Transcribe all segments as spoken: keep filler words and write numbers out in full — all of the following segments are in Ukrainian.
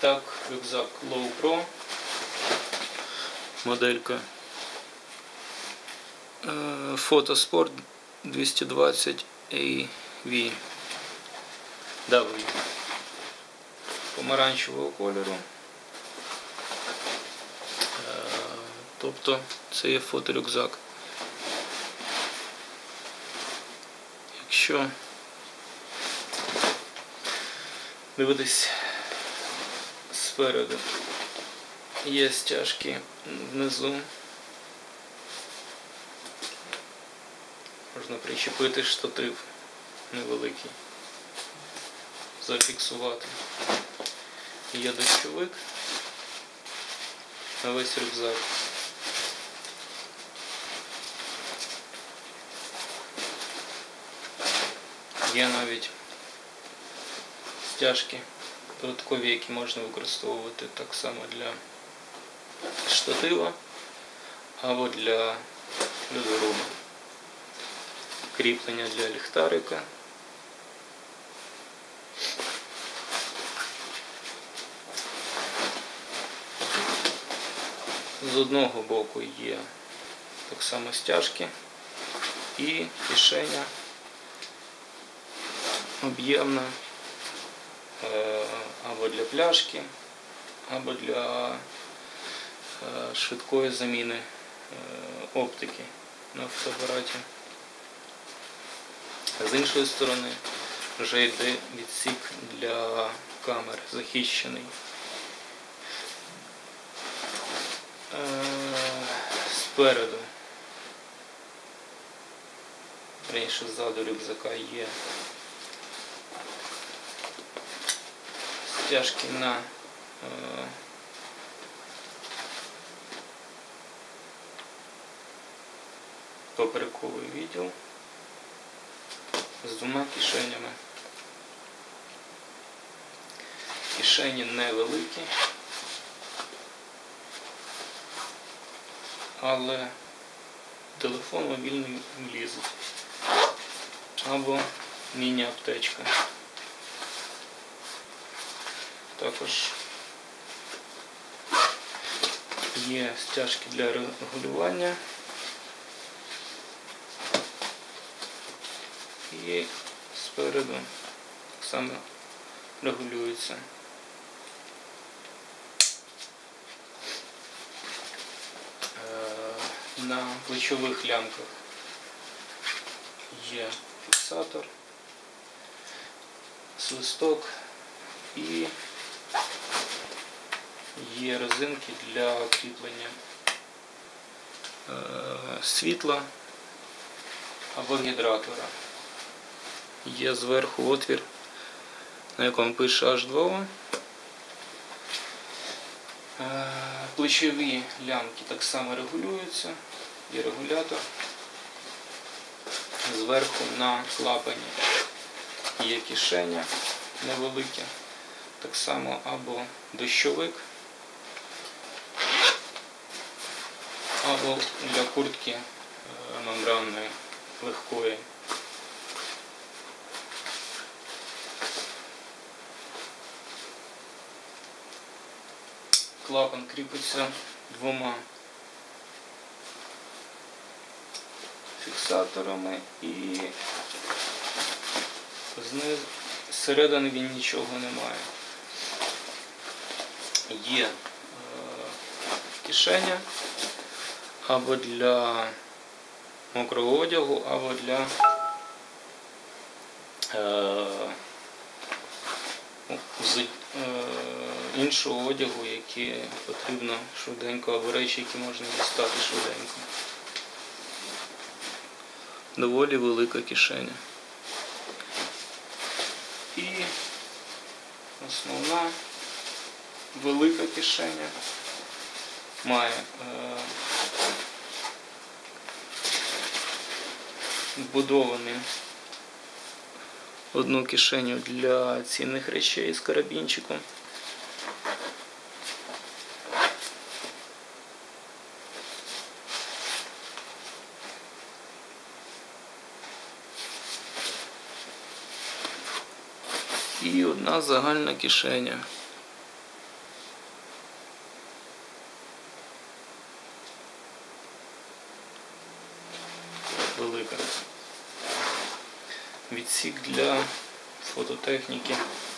так, рюкзак Low Pro, моделька Photosport двісті двадцять ей ві дабл ю помаранчевого кольору. Тобто це є фоторюкзак. Якщо дивитись спереду, є стяжки внизу, можна причепити штатив невеликий, зафіксувати. Є дощовик на весь рюкзак. Є навіть стяжки додаткові, які можна використовувати так само для штатива або для льодоруба. Кріплення для ліхтарика. З одного боку є так само стяжки і кишеня об'ємна або для пляшки, або для швидкої заміни оптики на фотоапараті. З іншої сторони вже йде відсік для камер, захищений. Спереду, раніше ззаду рюкзака є стяжки на е, поперековий відділ з двома кишенями. Кишені невеликі, але телефон мобільний влізить. Або міні-аптечка. Також є стяжки для регулювання і спереду так само регулюється. На плечових лямках є фіксатор, свисток і є резинки для кріплення е, світла або гідратора. Є зверху отвір, на якому пише ейч два о. Е, плечові лямки так само регулюються, є регулятор. Зверху на клапані є кишеня невелике, так само або дощовик, або для куртки мембранної легкої. Клапан кріпиться двома фіксаторами і знизу, зсередини він нічого не має. Є е, кишеня або для мокрого одягу, або для е, е, іншого одягу, який потрібно швиденько, або речі, які можна дістати швиденько. Доволі велика кишеня. І основна велика кишеня має е, вбудований одну кишеню для цінних речей з карабінчиком. І одна загальна кишеня відсік для фототехніки.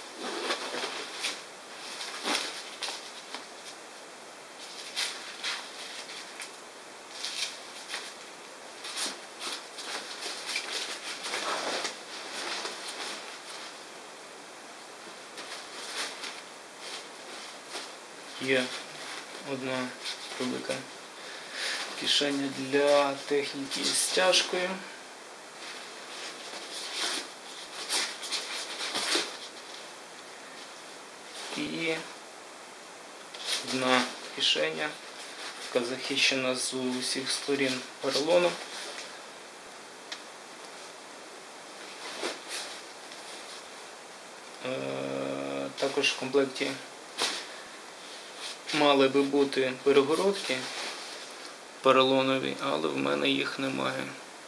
Є одна велика кишеня для техніки з стяжкою. І одна кишеня, яка захищена з усіх сторін поролоном. Також в комплекті мали би бути перегородки поролонові, але в мене їх немає.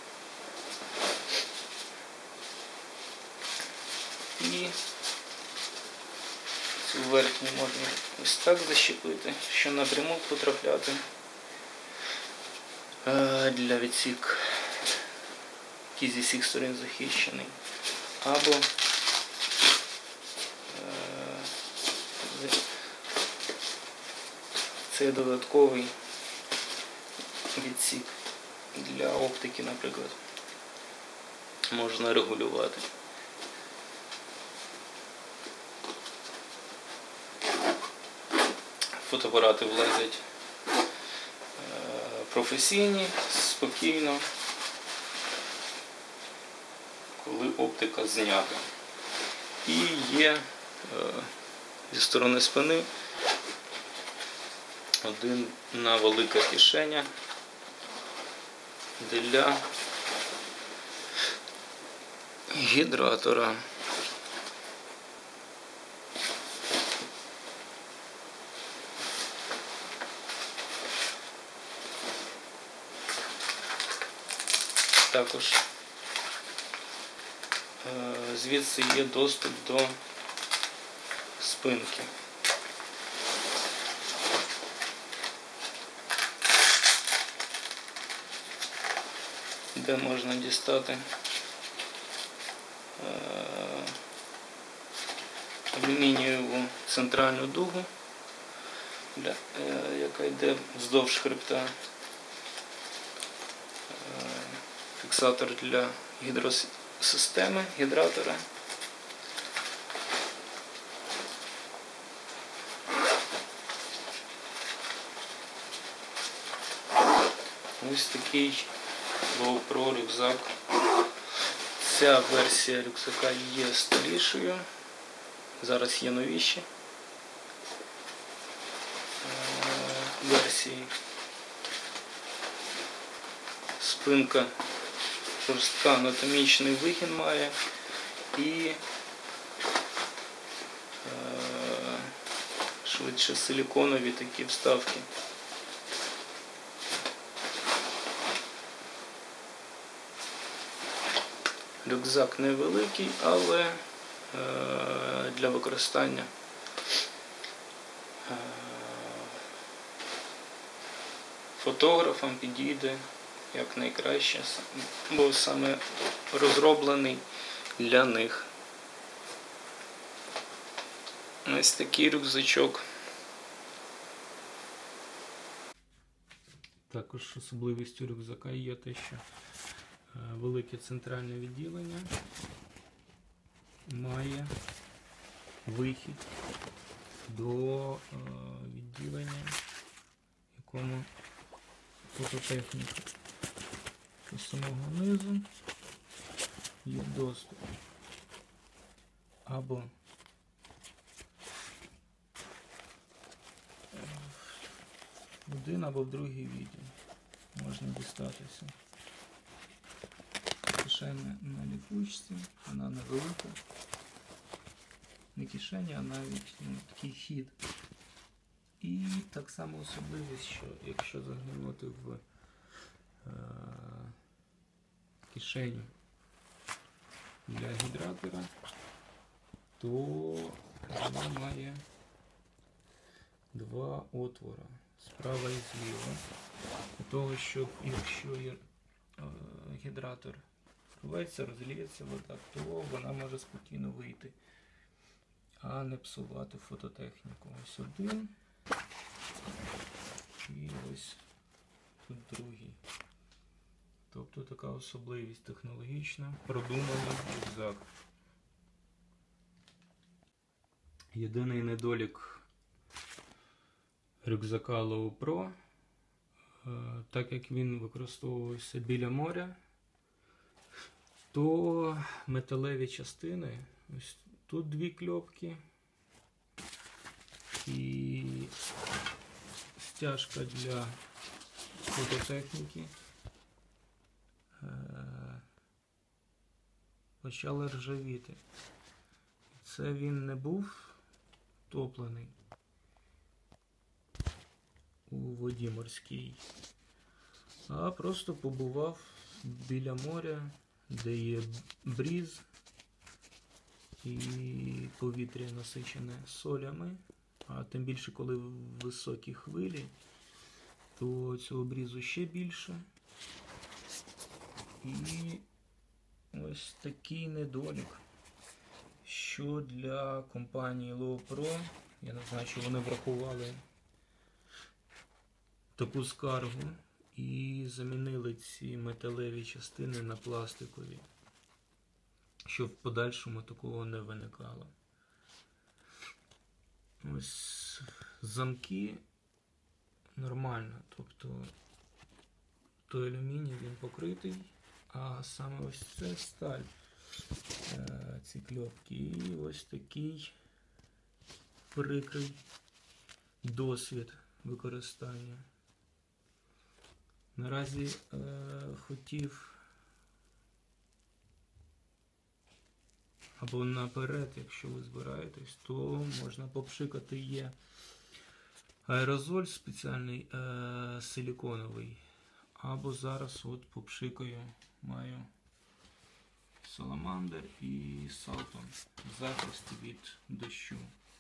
І цю верхню можна ось так защепити, що напряму потрапляти для відсік, який зі всіх сторін захищений. Або це додатковий відсік для оптики, наприклад, можна регулювати. Фотоапарати влазять професійні, спокійно, коли оптика знята. І є зі сторони спини одна велика кишеня для гідратора. Також звідси є доступ до спинки. Де можна дістати алюмінієву центральну дугу, яка йде вздовж хребта, фіксатор для гідросистеми, гідратора. Ось такий GoPro рюкзак. Ця версія рюкзака є старішою, зараз є новіші версії. Спинка жорстка, анатомічний вигін має і швидше силіконові такі вставки. Рюкзак невеликий, але для використання фотографам підійде як найкраще, бо саме розроблений для них. Ось такий рюкзачок. Також особливістю рюкзака є те, що велике центральне відділення має вихід до відділення, якому фототехніка. З самого низу є доступ або в один, або в другий відділ можна дістатися. Кишеня на ліпучці, вона невелика, не кишеня, а навіть ну, такий хід. І так само особливість, що якщо заглянути в е кишеню для гідратора, то вона має два отвори справа і зліва, для того, щоб якщо є е гідратор рветься, розліється вода, то вона може спокійно вийти, а не псувати фототехніку. Ось один. І ось тут другий. Тобто така особливість технологічна, продуманий рюкзак. Єдиний недолік рюкзака Low Pro, так як він використовувався біля моря, то металеві частини, ось тут дві кльопки і стяжка для фототехніки, почали ржавіти. Це він не був топлений у воді морській, а просто побував біля моря, де є бріз і повітря насичене солями, а тим більше, коли високі хвилі, то цього брізу ще більше. І ось такий недолік, що для компанії Low Pro, я не знаю, чи вони врахували таку скаргу і замінили ці металеві частини на пластикові, щоб в подальшому такого не виникало. Ось замки нормально, тобто той алюміній він покритий, а саме ось це сталь, ці кльопки. І ось такий прикрий досвід використання. Наразі е, хотів або наперед, якщо ви збираєтесь, то можна попшикати. Є аерозоль спеціальний, е, силіконовий, або зараз от попшикаю, маю Саламандр і Салтон, захист від дощу.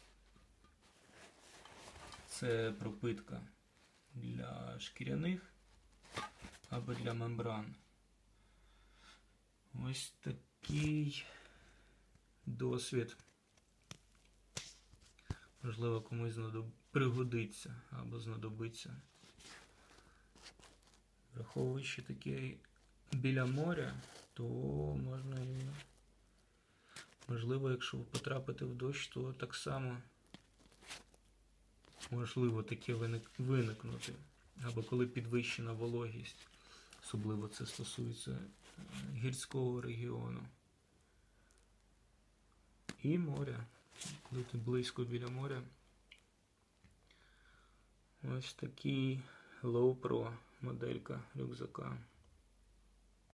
Це пропитка для шкіряних або для мембран. Ось такий досвід. Можливо, комусь знадоб... пригодиться або знадобиться. Враховуючи таке біля моря, то можна і, можливо, якщо ви потрапите в дощ, то так само можливо таке виникнути. Або коли підвищена вологість, особливо це стосується гірського регіону. І моря, коли ти близько біля моря. Ось такий Low Pro моделька рюкзака.